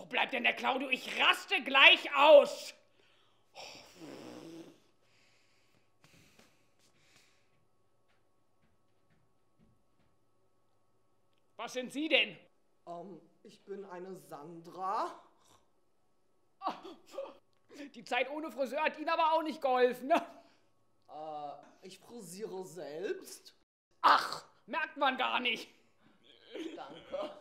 bleibt denn der Claudio? Ich raste gleich aus. Was sind Sie denn? Ich bin eine Sandra. Die Zeit ohne Friseur hat Ihnen aber auch nicht geholfen, ne? Ich frisiere selbst. Ach, merkt man gar nicht. Danke.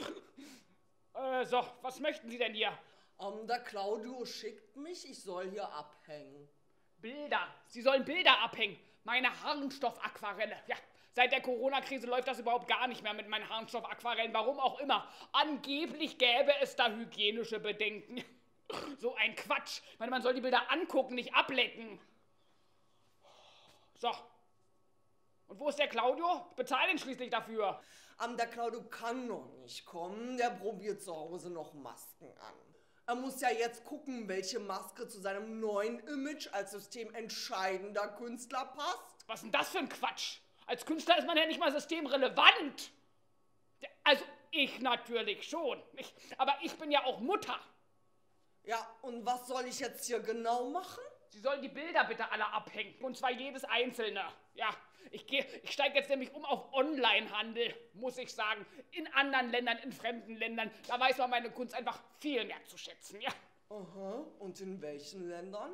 So, was möchten Sie denn hier? Der Claudio schickt mich, ich soll hier abhängen. Bilder. Sie sollen Bilder abhängen. Meine Harnstoff-Aquarelle. Ja, seit der Corona-Krise läuft das überhaupt gar nicht mehr mit meinen Harnstoff-Aquarellen. Warum auch immer. Angeblich gäbe es da hygienische Bedenken. So ein Quatsch. Ich meine, man soll die Bilder angucken, nicht ablecken. So. Und wo ist der Claudio? Ich bezahle ihn schließlich dafür. Der Claudio kann noch nicht kommen, der probiert zu Hause noch Masken an. Er muss ja jetzt gucken, welche Maske zu seinem neuen Image als systementscheidender Künstler passt. Was ist denn das für ein Quatsch? Als Künstler ist man ja nicht mal systemrelevant. Also ich natürlich schon. Aber ich bin ja auch Mutter. Ja, und was soll ich jetzt hier genau machen? Sie sollen die Bilder bitte alle abhängen. Und zwar jedes einzelne. Ja, ich steige jetzt nämlich um auf Onlinehandel, muss ich sagen. In anderen Ländern, in fremden Ländern. Da weiß man meine Kunst einfach viel mehr zu schätzen, ja. Aha, und in welchen Ländern?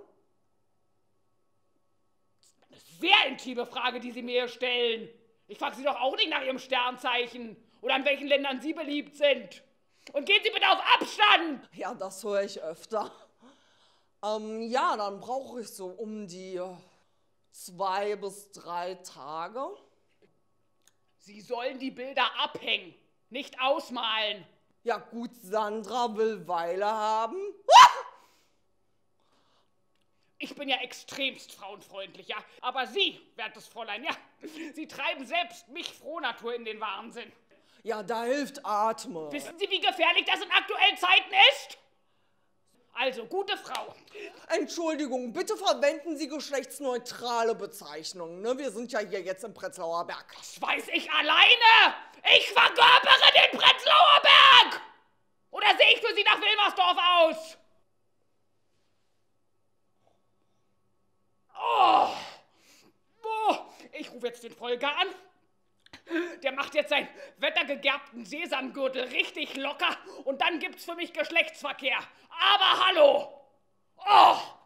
Eine sehr intime Frage, die Sie mir hier stellen. Ich frage Sie doch auch nicht nach Ihrem Sternzeichen oder an welchen Ländern Sie beliebt sind. Und gehen Sie bitte auf Abstand! Ja, das höre ich öfter. Ja, dann brauche ich so um die 2 bis 3 Tage. Sie sollen die Bilder abhängen, nicht ausmalen. Ja gut, Sandra will Weile haben. Ich bin ja extremst frauenfreundlich, ja. Aber Sie, wertes Fräulein, ja, Sie treiben selbst mich Frohnatur in den Wahnsinn. Ja, da hilft Atmen. Wissen Sie, wie gefährlich das in aktuellen Zeiten ist? Also, gute Frau. Entschuldigung, bitte verwenden Sie geschlechtsneutrale Bezeichnungen. Ne? Wir sind ja hier jetzt im Prenzlauer Berg. Das weiß ich alleine. Ich verkörpere den Prenzlauer Berg. Oder sehe ich für Sie nach Wilmersdorf aus? Ich rufe jetzt den Volker an. Der macht jetzt seinen wettergegerbten Sesamgürtel richtig locker und dann gibt's für mich Geschlechtsverkehr. Aber hallo! Oh!